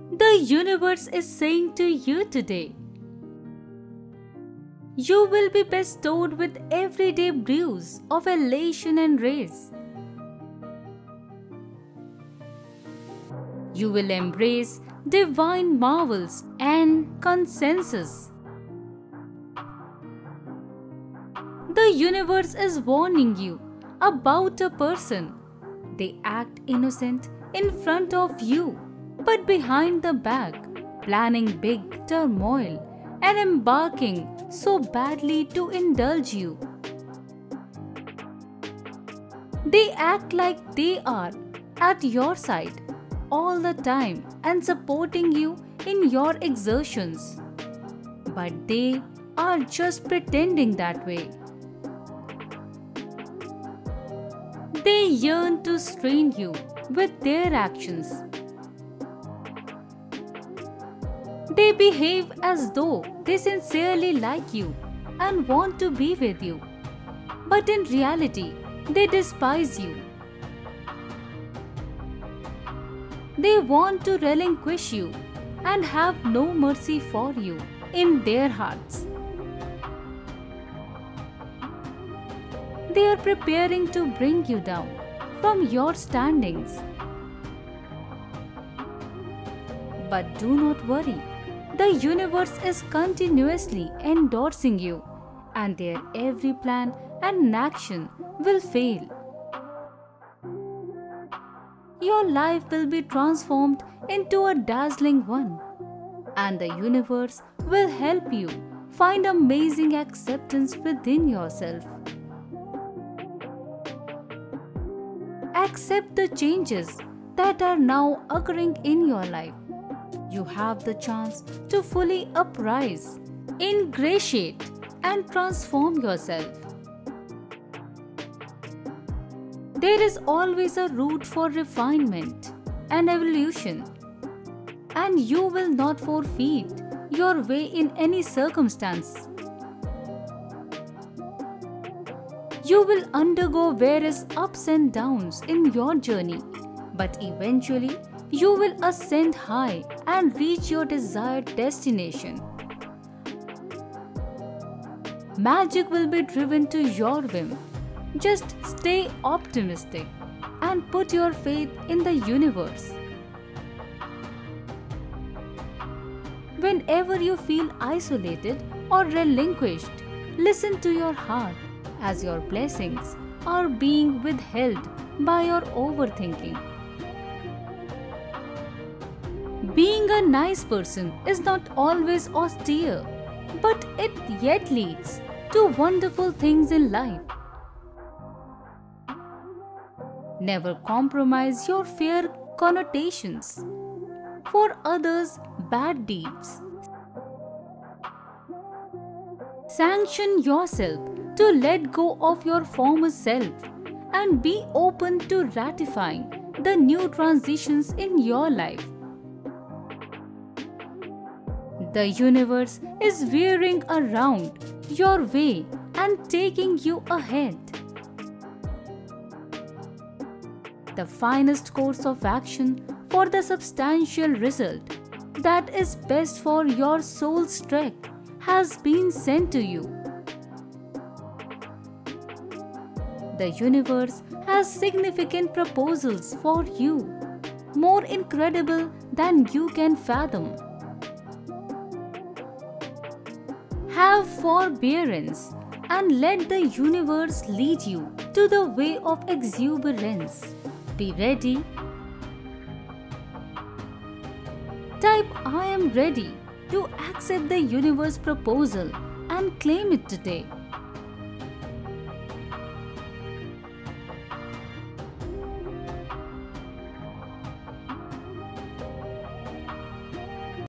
The universe is saying to you today, you will be bestowed with everyday brews of elation and grace. You will embrace divine marvels and consensus. The universe is warning you about a person. They act innocent in front of you, but behind the back, planning big turmoil and embarking so badly to indulge you. They act like they are at your side all the time and supporting you in your exertions. But they are just pretending that way. They yearn to strain you with their actions. They behave as though they sincerely like you and want to be with you. But in reality, they despise you. They want to relinquish you and have no mercy for you in their hearts. They are preparing to bring you down from your standings. But do not worry. The universe is continuously endorsing you, and their every plan and action will fail. Your life will be transformed into a dazzling one, and the universe will help you find amazing acceptance within yourself. Accept the changes that are now occurring in your life. You have the chance to fully uprise, ingratiate, and transform yourself. There is always a route for refinement and evolution, and you will not forfeit your way in any circumstance. You will undergo various ups and downs in your journey, but eventually you will ascend high and reach your desired destination. Magic will be driven to your whim. Just stay optimistic and put your faith in the universe. Whenever you feel isolated or relinquished, listen to your heart, as your blessings are being withheld by your overthinking. Being a nice person is not always austere, but it yet leads to wonderful things in life. Never compromise your fair connotations for others' bad deeds. Sanction yourself to let go of your former self and be open to ratifying the new transitions in your life. The universe is veering around your way and taking you ahead. The finest course of action for the substantial result that is best for your soul's trek has been sent to you. The universe has significant proposals for you, more incredible than you can fathom. Have forbearance and let the universe lead you to the way of exuberance. Be ready. Type I am ready to accept the universe proposal and claim it today.